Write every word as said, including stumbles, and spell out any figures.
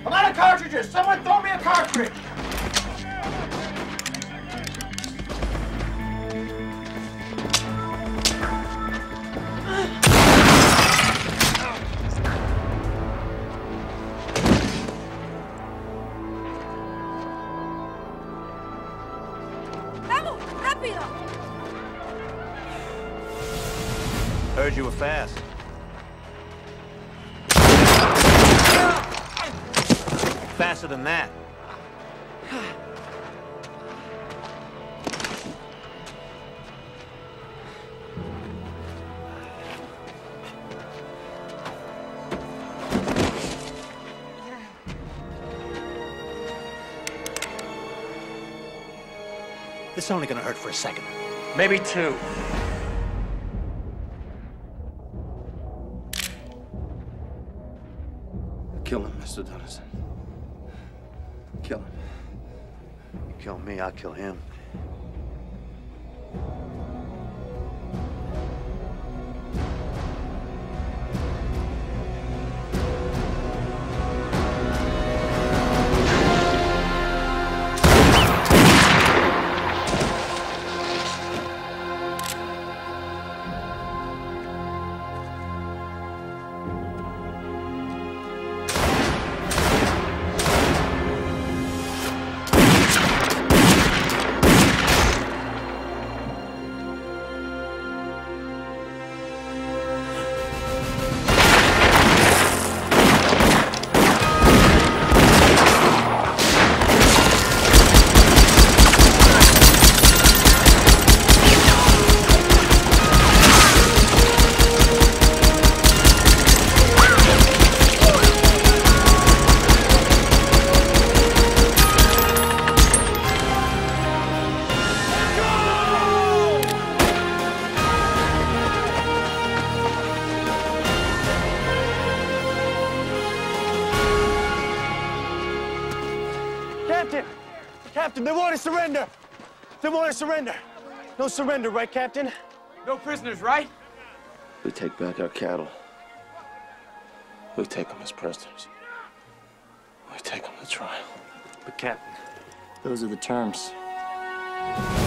I'm out of cartridges! Someone throw me a cartridge! Heard you were fast. Faster than that. This is only gonna hurt for a second. Maybe two. Kill him, Mister Dunnison. Kill him. You kill me, I'll kill him. Captain, they want to surrender. They want to surrender. No surrender, right, Captain? No prisoners, right? We take back our cattle. We take them as prisoners. We take them to trial. But, Captain, those are the terms.